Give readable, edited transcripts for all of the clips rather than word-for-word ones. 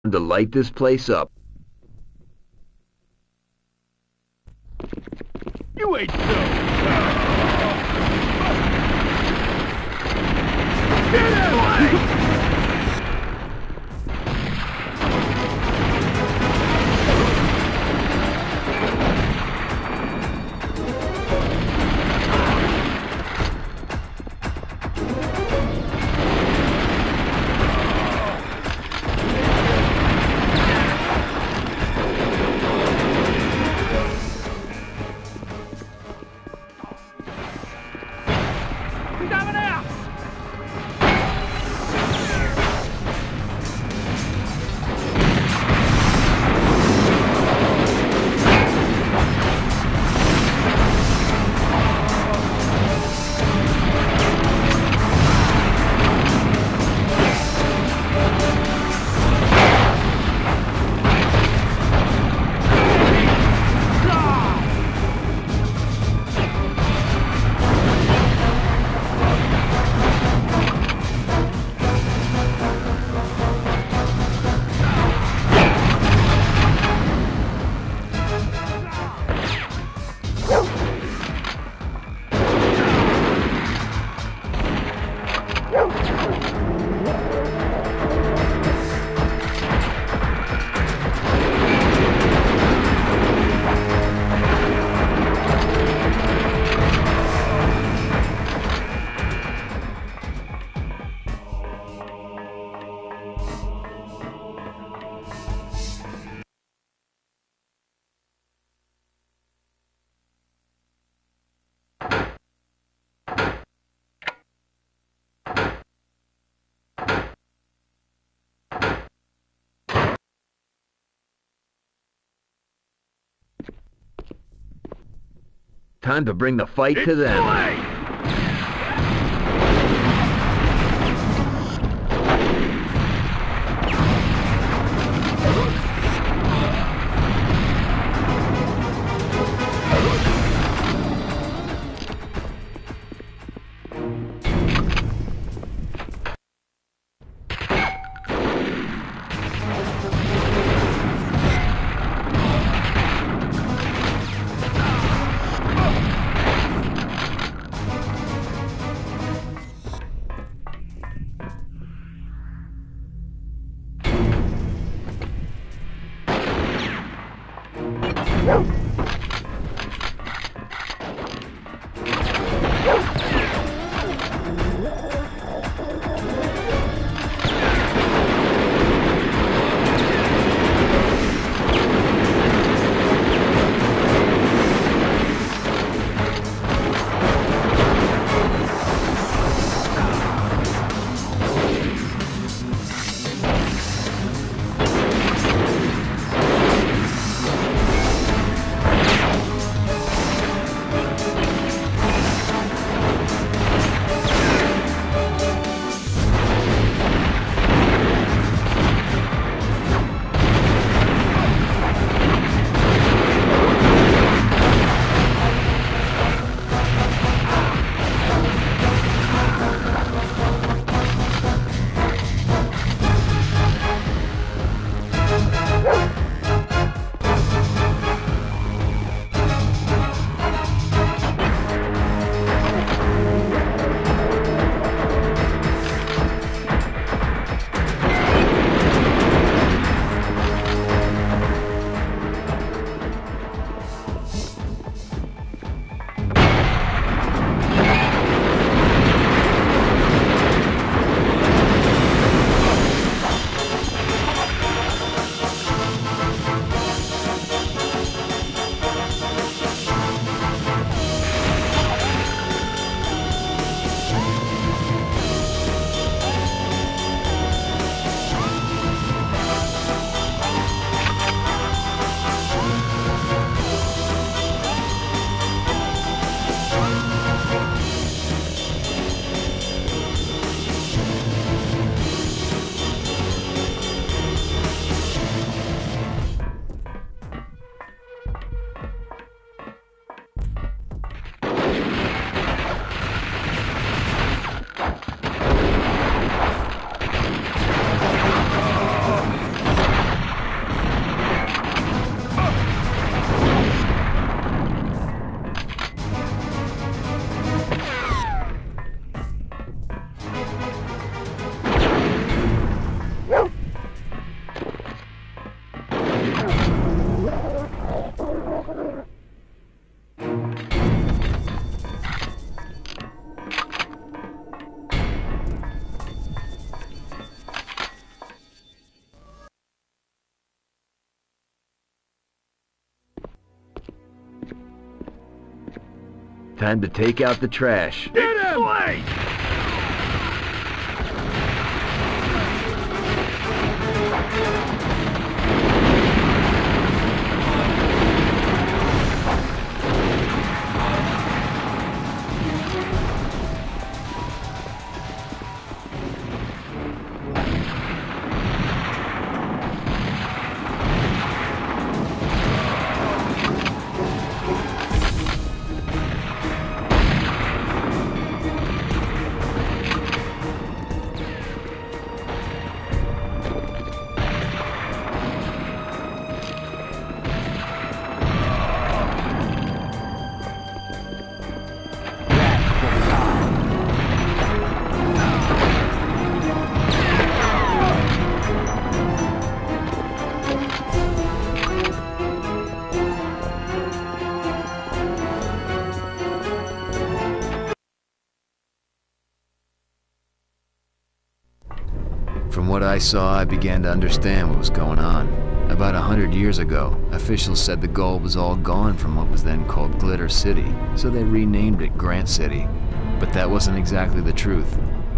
to light this place up. You ain't so. Get away! Time to bring the fight to them. Time to take out the trash. Get him! From what I saw, I began to understand what was going on. About 100 years ago, officials said the gold was all gone from what was then called Glitter City, so they renamed it Grant City. But that wasn't exactly the truth.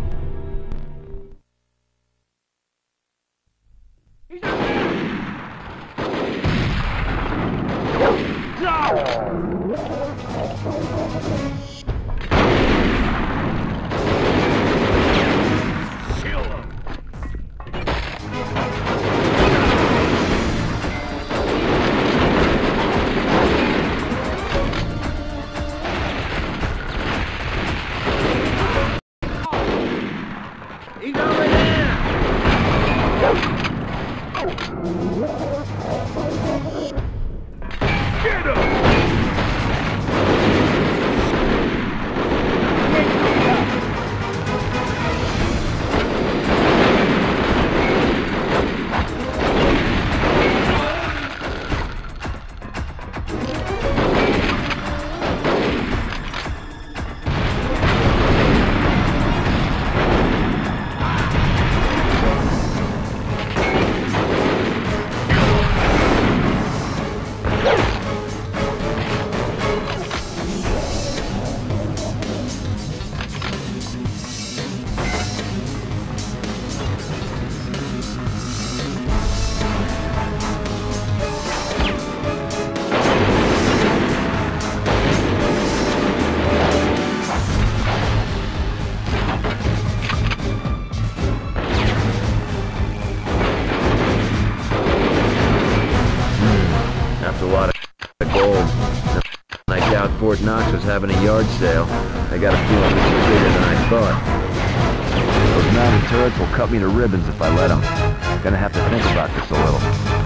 Fort Knox was having a yard sale. I got a feeling this is bigger than I thought. Those mounted turrets will cut me to ribbons if I let them. Gonna have to think about this a little.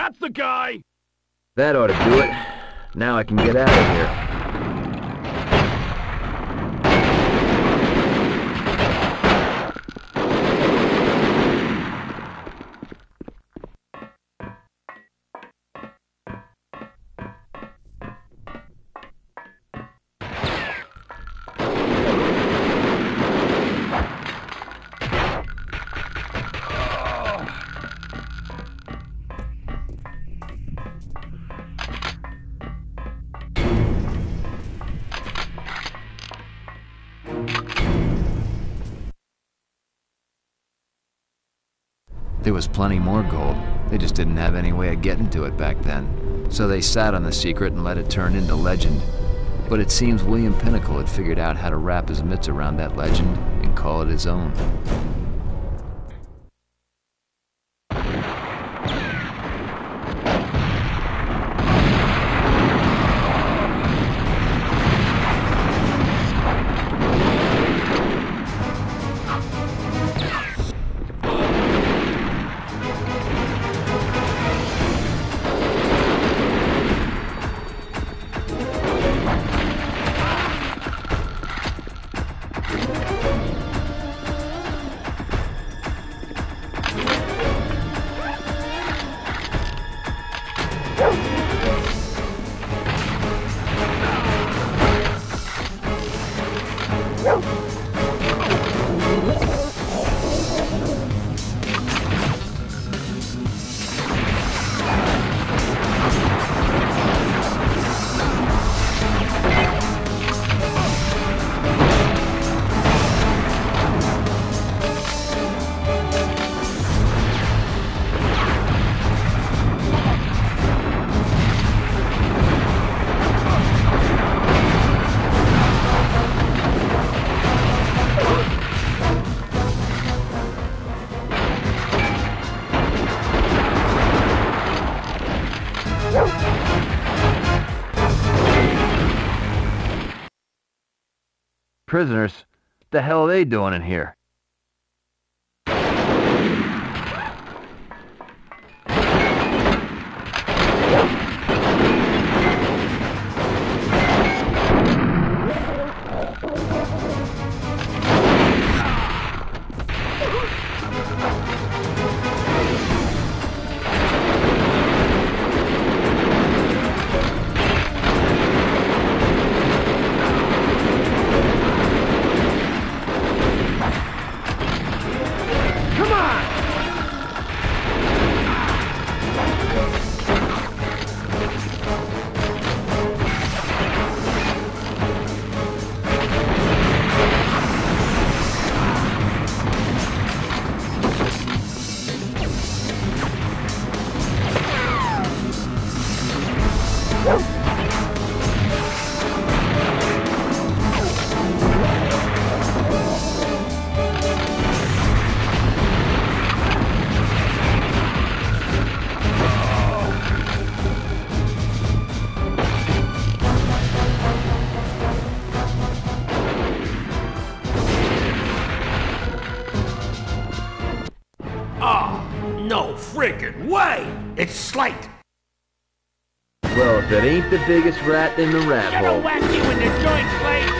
That's the guy! That ought to do it. Now I can get out of here. There was plenty more gold. They just didn't have any way of getting to it back then. So they sat on the secret and let it turn into legend. But it seems William Pinnacle had figured out how to wrap his mitts around that legend and call it his own. Prisoners? What the hell are they doing in here? No friggin' way! It's Slate! Well, if it ain't the biggest rat in the rat Gonna hole. whack you in the joint, Slate!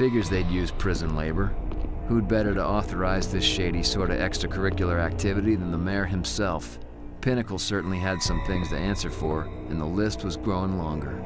Figures they'd use prison labor. Who'd better to authorize this shady sort of extracurricular activity than the mayor himself? Pinnacle certainly had some things to answer for, and the list was growing longer.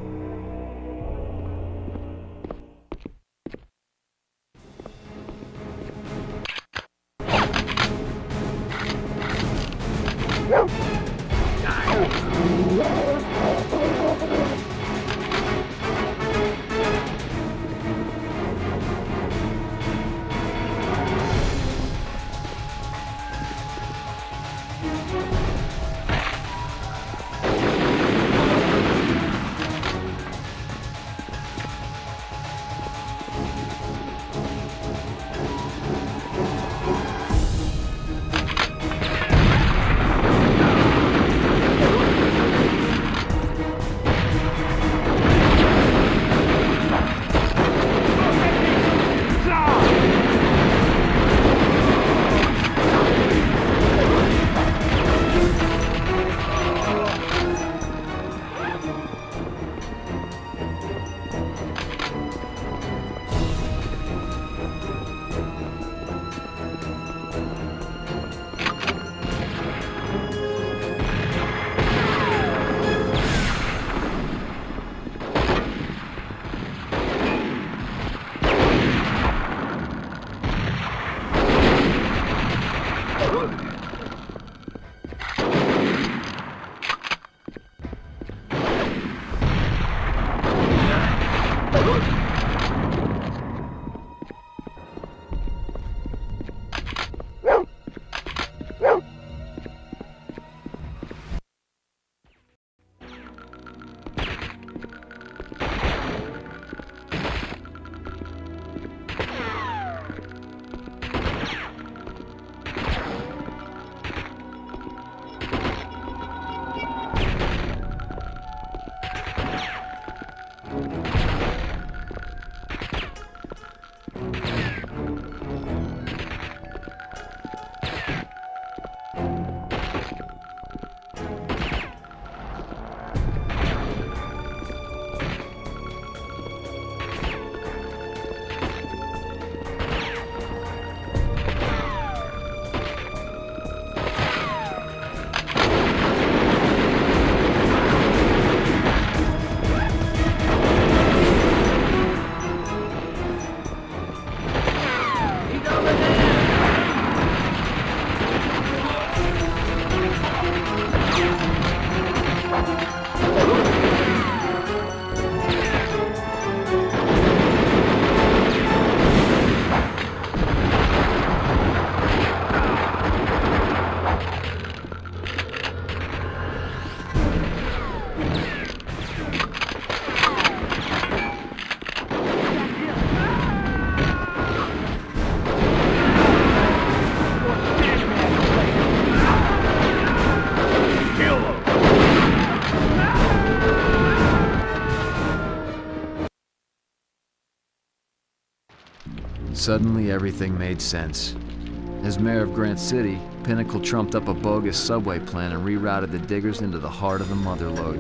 Suddenly, everything made sense. As mayor of Grant City, Pinnacle trumped up a bogus subway plan and rerouted the diggers into the heart of the mother lode.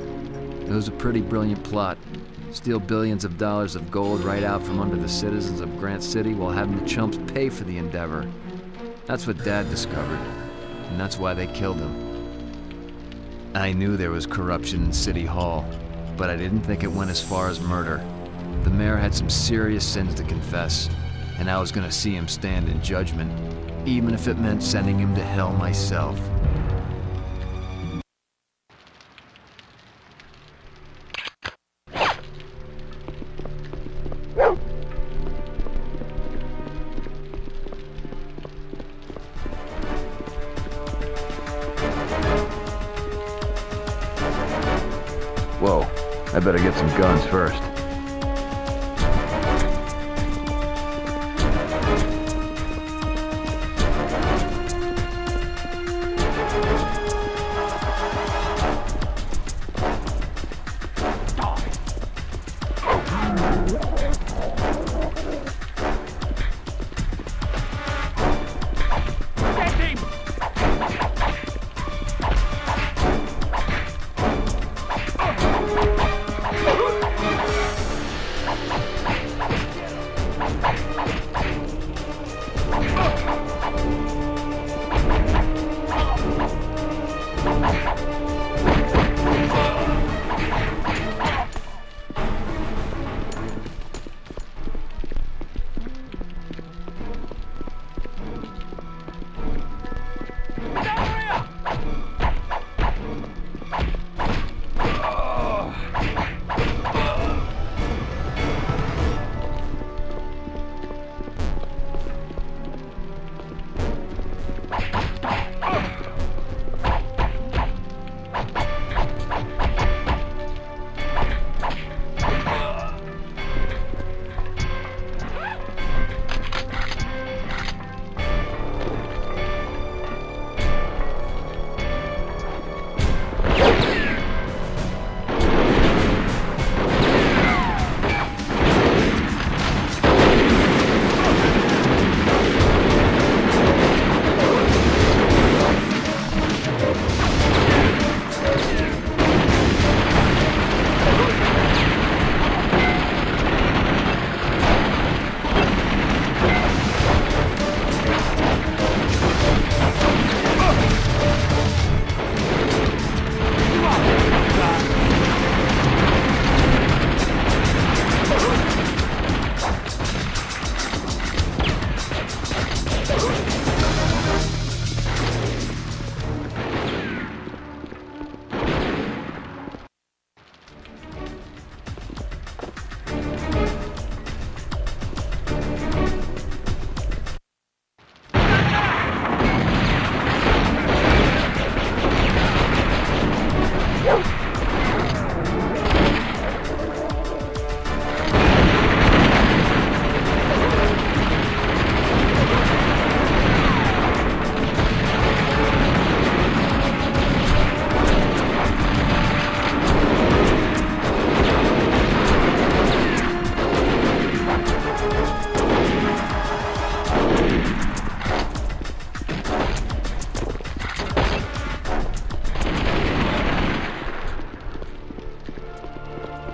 It was a pretty brilliant plot. Steal billions of dollars of gold right out from under the citizens of Grant City while having the chumps pay for the endeavor. That's what Dad discovered, and that's why they killed him. I knew there was corruption in City Hall, but I didn't think it went as far as murder. The mayor had some serious sins to confess, and I was gonna see him stand in judgment, even if it meant sending him to hell myself. Whoa, I better get some guns first.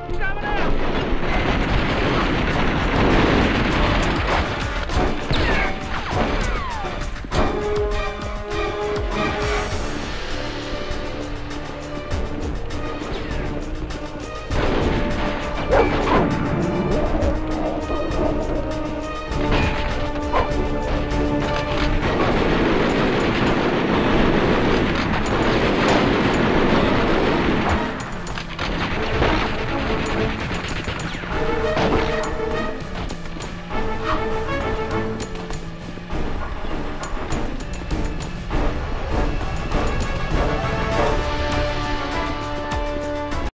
Coming in!